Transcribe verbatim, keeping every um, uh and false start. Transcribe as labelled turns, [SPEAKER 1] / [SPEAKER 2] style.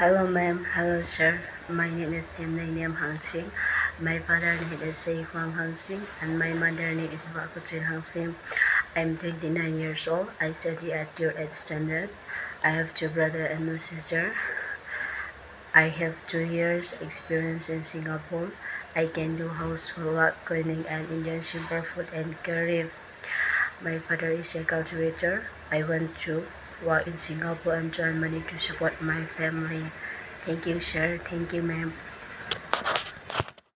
[SPEAKER 1] Hello ma'am, hello sir. My name is Themneinem Hangshing. My father name is Seihuang Hangshing and my mother name is 𝒂𝒂𝒄𝒉 Hangshing. I'm twenty-nine years old. I study at year eight standard. I have two brothers and no sister. I have two years experience in Singapore. I can do housework, cleaning and injection for food and career. My father is a cultivator. I want to work in Singapore and join money to support my family. Thank you, sir. Thank you, ma'am.